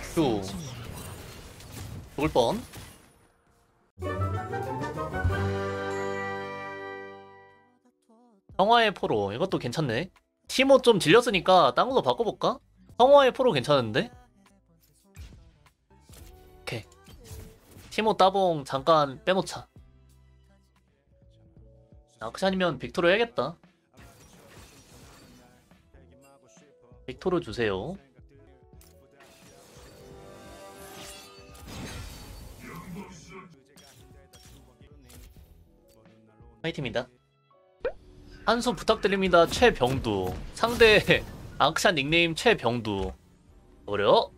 또 죽을 뻔. 성화의 포로 이것도 괜찮네. 티모 좀 질렸으니까 딴 걸로 바꿔볼까? 성화의 포로 괜찮은데? 오케이. 티모 따봉 잠깐 빼놓자. 아크샨이면 빅토르 해야겠다. 빅토르 주세요. 화이팅입니다. 한수 부탁드립니다. 최병두. 상대 아크샨 닉네임 최병두. 어려?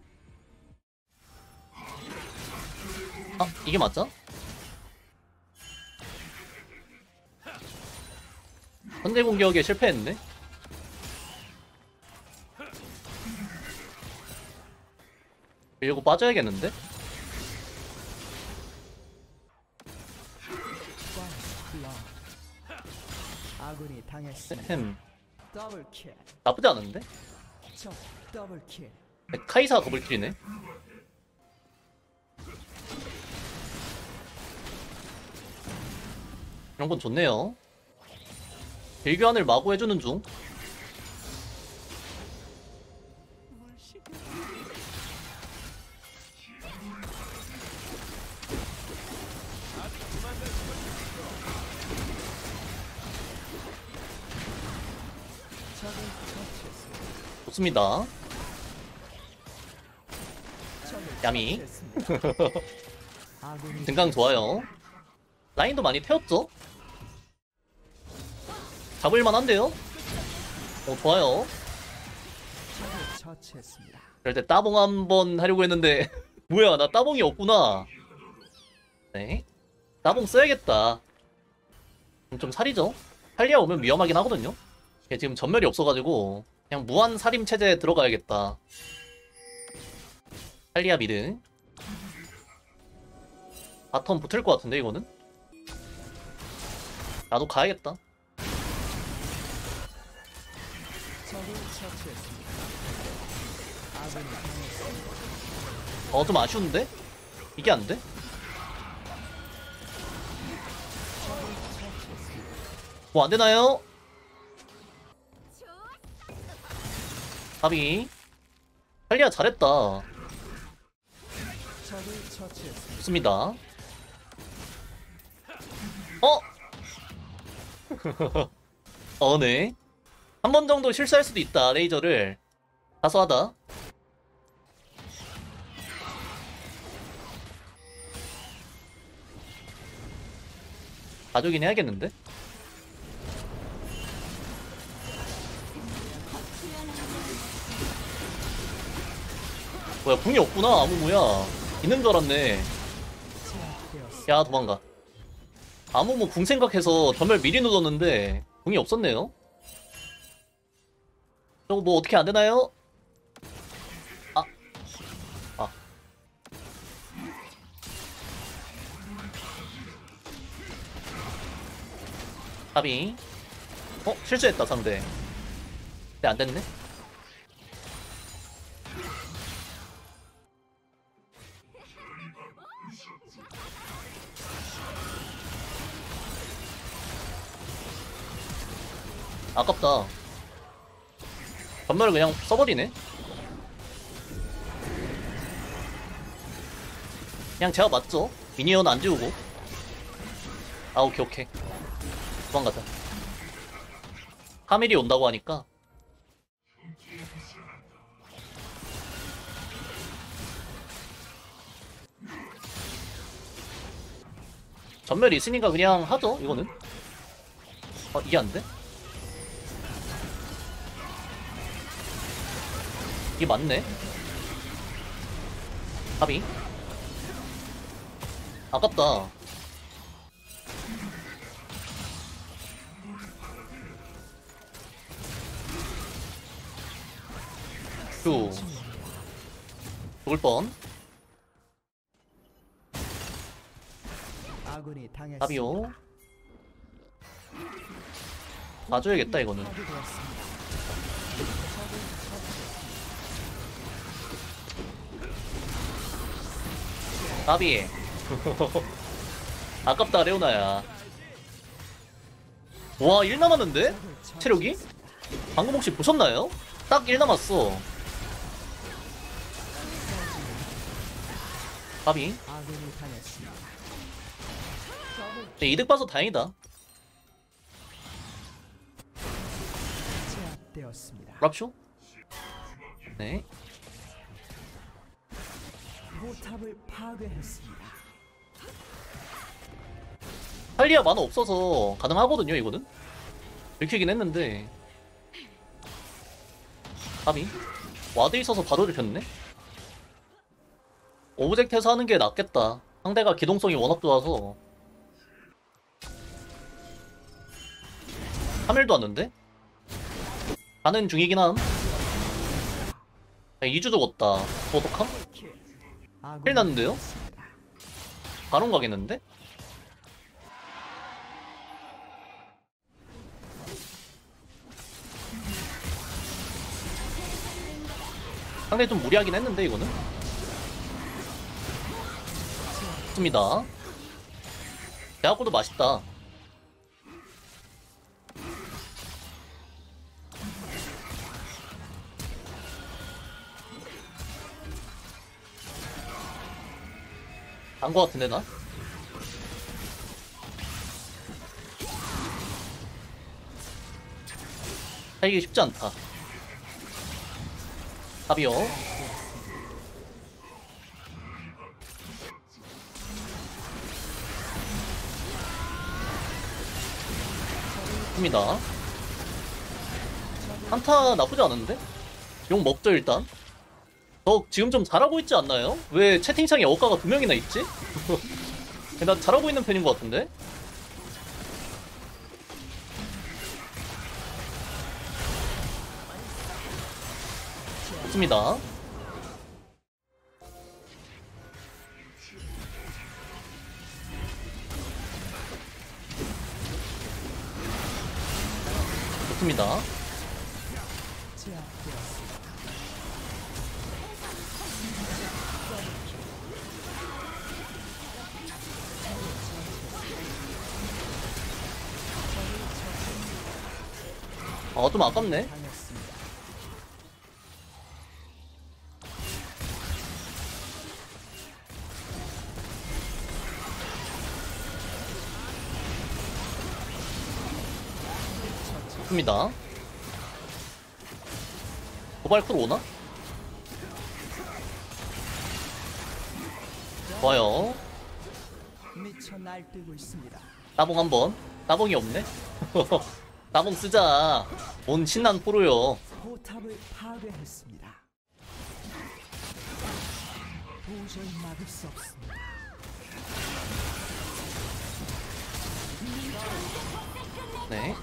아, 이게 맞죠? 선제 공격에 실패했네. 이거 빠져야겠는데? 아군이 당했습니다. 햄. 더블킬. 나쁘지 않은데? 적 더블킬. 카이사 더블킬이네. 이런 건 좋네요. 빌교환을 마구 해주는 중. 좋습니다. 야미. 등강 좋아요. 라인도 많이 태웠죠? 잡을만한데요? 좋아요. 그럴 때 따봉 한번 하려고 했는데 뭐야, 나 따봉이 없구나. 네, 따봉 써야겠다. 좀 살이죠? 탈리아 오면 위험하긴 하거든요. 지금 전멸이 없어가지고 그냥 무한 살임 체제에 들어가야겠다. 탈리아 미드. 바텀 붙을 것 같은데 이거는? 나도 가야겠다. 좀 아쉬운데? 이게 안 돼? 뭐 안 되나요? 가비. 탈리아 잘했다. 좋습니다. 네. 한 번 정도 실수할 수도 있다. 레이저를 사소하다. 가족이긴 해야겠는데? 뭐야, 궁이 없구나. 아무무야. 있는 줄 알았네. 야, 도망가. 아무무 궁 생각해서 전멸 미리 눌렀는데 궁이 없었네요. 저거 뭐 어떻게 안 되나요? 가비. 실수했다 상대. 근데 안 됐네. 아깝다. 전멸을 그냥 써버리네. 그냥 제가 맞죠? 미니언 안 지우고. 오케이 오케이. 도망가자. 카밀이 온다고 하니까. 전멸이 있으니까 그냥 하죠 이거는. 이게 안 돼? 이게 맞네. 합이 아깝다. 죽을 뻔. 답이요. 봐줘야겠다 이거는. 까비. 아깝다 레오나야. 와, 1 남았는데? 체력이? 방금 혹시 보셨나요? 딱 1 남았어. 까비. 아군이 당했습니다. 네, 이득 봐서 다행이다. 제압되었습니다. 랍쇼? 네. 포탑을 파괴했습니다. 탈리아 만화 없어서 가능하거든요, 이거는. 들키긴 했는데. 까비. 와드 있어서 바로 들켰네? 오브젝트에서 하는 게 낫겠다. 상대가 기동성이 워낙 좋아서. 3일도 왔는데? 가는 중이긴 함. 2주 죽었다. 도독함? 킬. 힐 났는데요? 당했습니다. 바론 가겠는데? 상당히 좀 무리하긴 했는데 이거는 좋습니다. 대학고도 맛있다. 안 거 같은데 나? 살기 쉽지 않다. 답이요. 입니다. 한타 나쁘지 않은데? 용 먹죠 일단. 저 지금 좀 잘하고 있지 않나요? 왜 채팅창에 어가가 2명이나 있지? 나 잘하고 있는 편인 것 같은데? 좋습니다. 좋습니다. 제압되었습니다. 좀 아깝네. 당했습니다. 좋습니다. 도발크로 오나? 좋아요. 미쳐 날뛰고 있습니다. 따봉 한번. 따봉이 없네? 따봉 쓰자. 뭔 신난 프로요. 포탑을 파괴했습니다. 도저히 막을 수 없습니다. 네.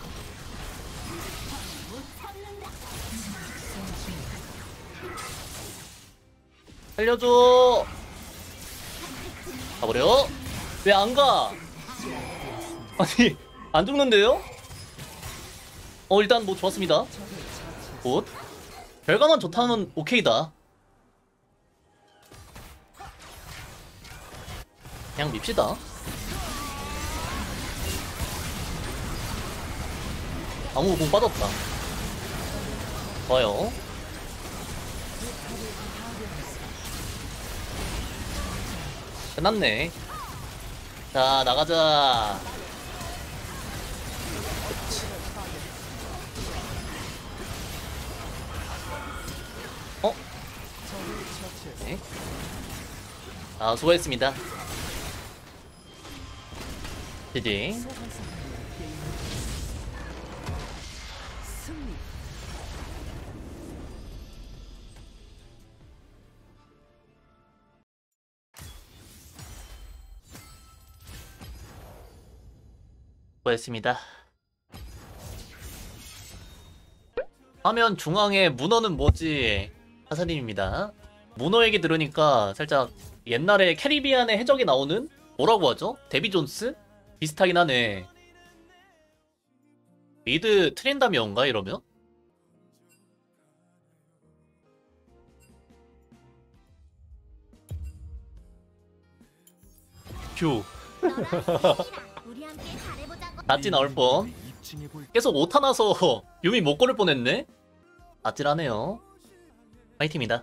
살려줘. 가버려. 왜 안 가? 아니, 안 죽는데요? 일단 뭐 좋았습니다. 굿. 결과만 좋다면 오케이다. 그냥 밉시다. 아무 공 빠졌다. 좋아요. 끝났네. 자, 나가자. 어? 네. 수고했습니다. 지지. 승리. 수고했습니다. 화면 중앙에 문어는 뭐지? 하사님입니다. 문어 얘기 들으니까 살짝 옛날에 캐리비안의 해적이 나오는 뭐라고 하죠? 데비 존스? 비슷하긴 하네. 미드 트린다미언가 이러면? 큐. 우리 함께 잘해보자고. 낫지 나올 뻔. 계속 오타 나서 유미 못 고를 뻔했네. 아찔하네요. 파이팅입니다.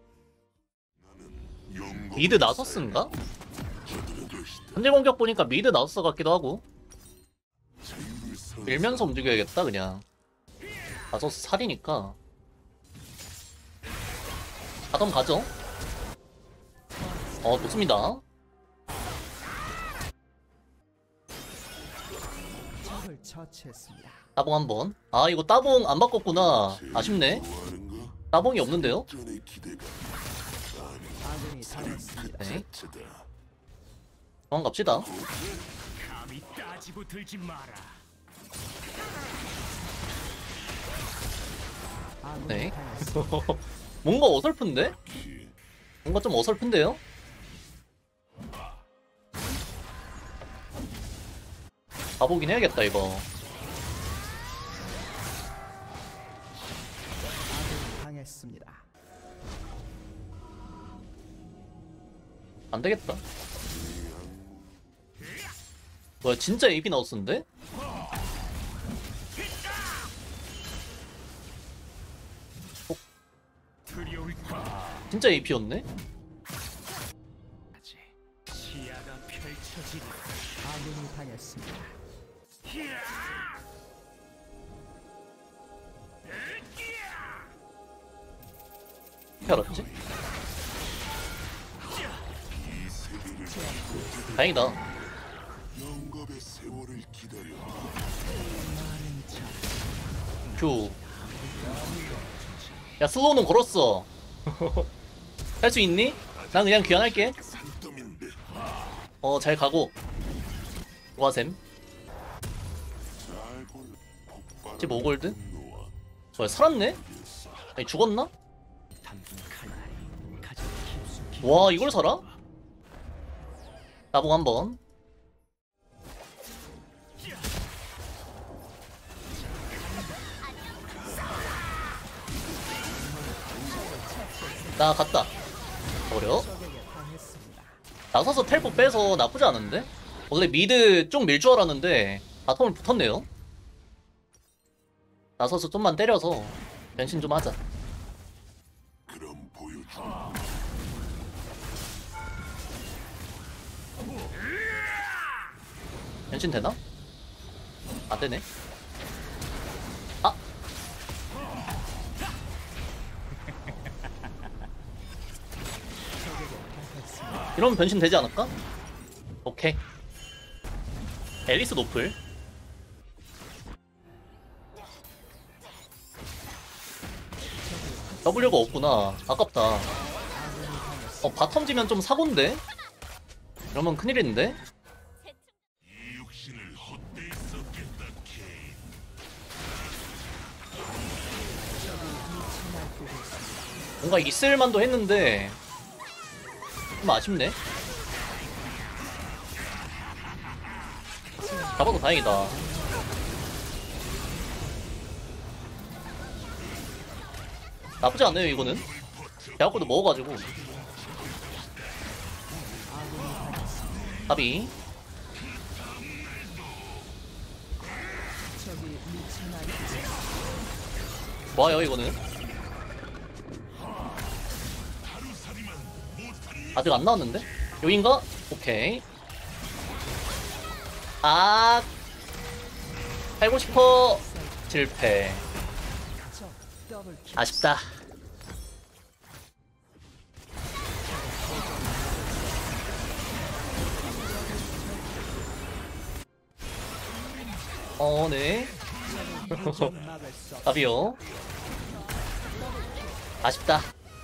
미드 나서스인가? 현재 공격 보니까 미드 나서스 같기도 하고. 밀면서 움직여야겠다 그냥. 나서스 살이니까. 바텀 가죠. 좋습니다. 적을 처치했습니다. 따봉 한번. 아 이거 따봉 안 바꿨구나. 아쉽네. 따봉이 없는데요? 아군이 당했습니다. 네. 도망갑시다. 감히 따지고 들지 마라. 아군이 네. 당했습니다. 뭔가 어설픈데? 뭔가 좀 어설픈데요? 가보긴 해야겠다 이거. 아군이 당했습니다. 안 되겠다. 뭐야 진짜 AP 나왔었는데? 두려울까? 진짜 AP였네? 시야가 펼쳐지리. 아군이 당했습니다. 어떻게 알았지? 다행이다. 영겁의 세월을 기다려. 큐. 야 슬로우는 걸었어. 할 수 있니? 난 그냥 귀환할게. 산더미인데 잘 가고. 와샘. 잘 골라. 폭발. 15골드? 뭐야 살았네? 아니 죽었나? 와 이걸 살아? 나봉 한번. 나 갔다. 어려? 적에게 당했습니다. 나서서 텔포 빼서 나쁘지 않은데? 원래 미드 좀 밀 줄 알았는데 바텀을 붙었네요. 나서서 좀만 때려서 변신 좀 하자. 그럼 보여줘. 변신 되나? 안 되네. 아! 이러면 변신 되지 않을까? 오케이. 앨리스 노플. W가 없구나. 아깝다. 바텀 지면 좀 사고인데? 이러면 큰일인데? 이 육신을 헛되이 썼겠다, 케인. 뭔가 있을만도 했는데 좀 아쉽네. 잡아도 다행이다. 나쁘지 않네요 이거는. 대학교도 먹어가지고. 답이 적이 미쳐 날뛰고 좋아요 이거는. 아직 안 나왔는데? 여긴가? 오케이. 아 살고 싶어. 실패. 적 더블킬. 아쉽다. 네. 도저히 막을 수 없. 답이요. 아쉽다.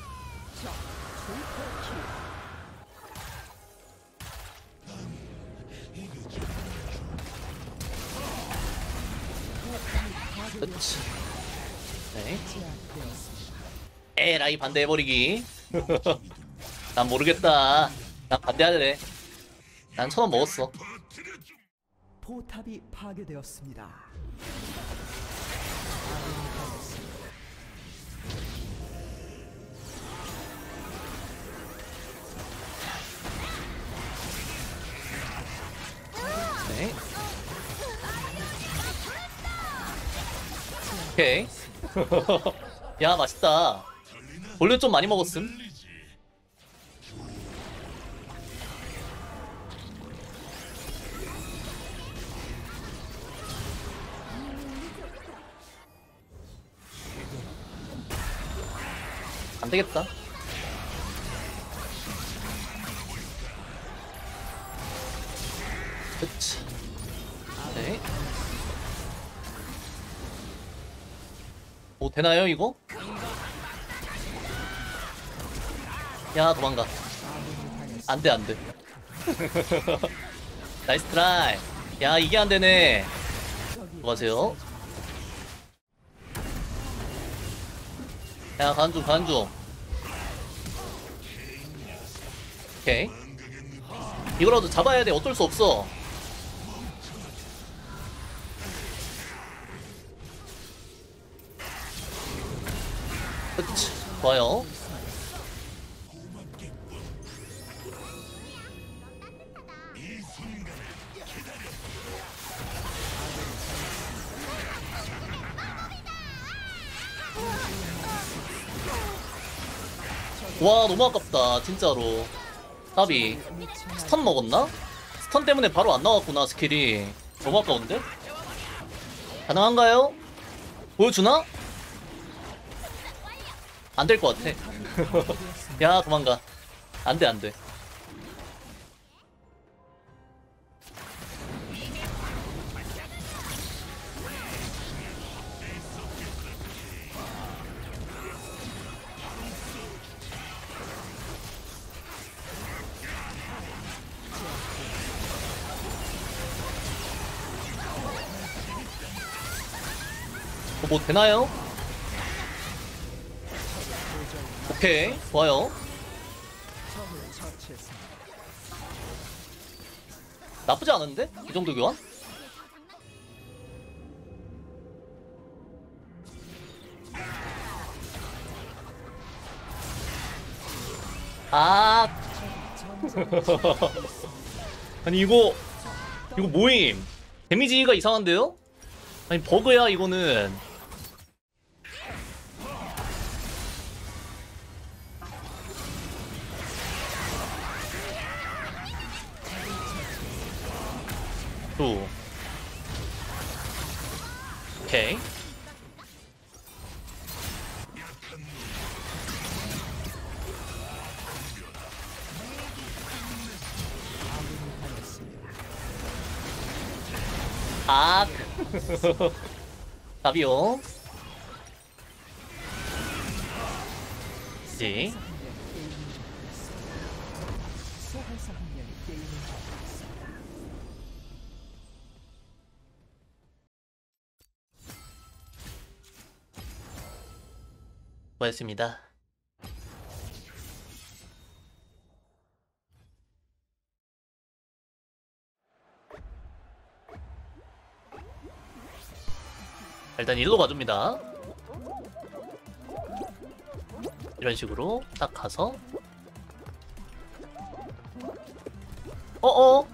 그치. 네. 제압되었습니다. 에라이 반대해버리기. 난 모르겠다. 난 반대하래. 난 1,000원 먹었어. 포탑이 파괴되었습니다. 오케이. 야, 맛있다. 원래 좀 많이 먹었음. 안 되겠다. 그치. 네. 뭐 되나요 이거? 야, 도망가. 안돼 안돼. 나이스 트라이. 야, 이게 안 되네. 뭐하세요? 야, 간중 간중. 오케이. 이거라도 잡아야 돼. 어쩔 수 없어. 그치. 좋아요. 와, 너무 아깝다 진짜로. 답이 스턴 먹었나? 스턴 때문에 바로 안 나왔구나 스킬이. 너무 아까운데? 가능한가요? 보여주나? 안 될 것 같아. 야, 도망가. 안돼 안돼. 뭐 되나요? 오케이, 좋아요. 적을 처치했습니다. 나쁘지 않은데? 이 정도 교환? 아. 아니 이거 뭐임? 데미지가 이상한데요? 아니 버그야 이거는. 또 오케이. 아. 답이요. 지. 소환사 한 명이 게임을 종료했습니다. 고맙습니다. 일단 일로 가줍니다. 이런 식으로 딱 가서 어어.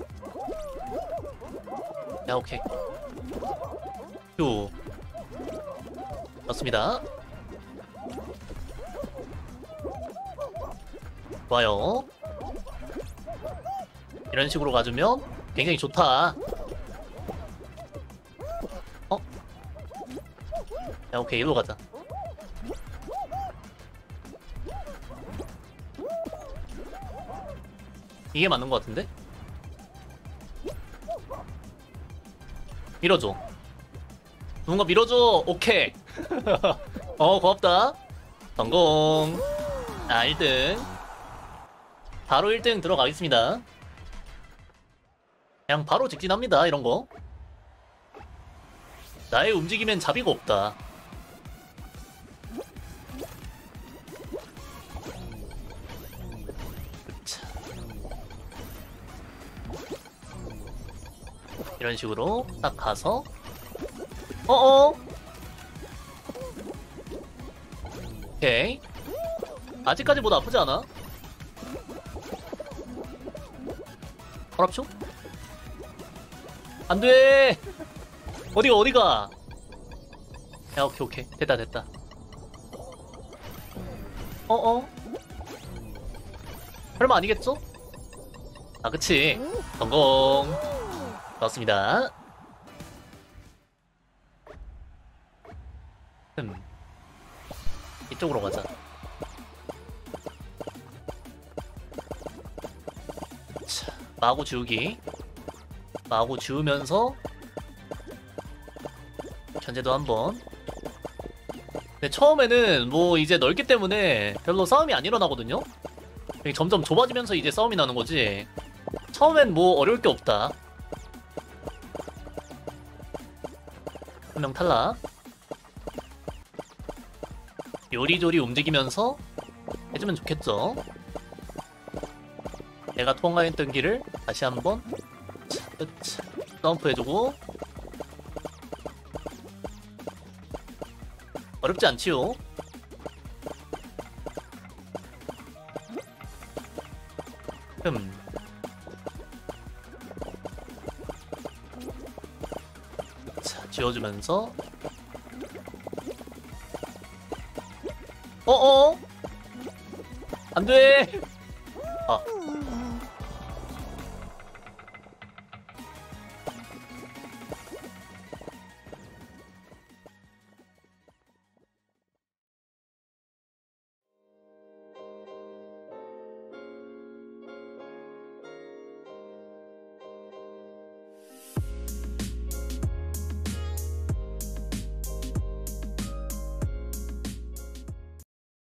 야, 오케이. 요. 맞습니다. 좋아요. 이런 식으로 가주면 굉장히 좋다. 어? 야, 오케이. 일로 가자. 이게 맞는 것 같은데? 밀어줘. 누군가 밀어줘. 오케이. 고맙다. 성공. 아, 1등. 바로 1등 들어가겠습니다. 그냥 바로 직진합니다. 이런거. 나의 움직임엔 자비가 없다. 이런 식으로 딱 가서 어어. 오케이. 아직까지 뭐 나쁘지 않아. 허랍쇼? 안돼. 어디가 야, 오케이, 오케이. 됐다, 됐다. 어어? 설마 아니겠죠? 아, 그치. 성공. 좋았습니다. 이쪽으로 가자. 자, 마구 지우기. 마구 지우면서 견제도 한번. 근데 처음에는 뭐 이제 넓기 때문에 별로 싸움이 안 일어나거든요? 점점 좁아지면서 이제 싸움이 나는 거지. 처음엔 뭐 어려울 게 없다. 한 명 탈락. 요리조리 움직이면서 해주면 좋겠죠. 내가 통과했던 길을 다시 한번 점프 해주고. 어렵지 않지요. 자, 지워주면서. 어어? 안 돼! 아.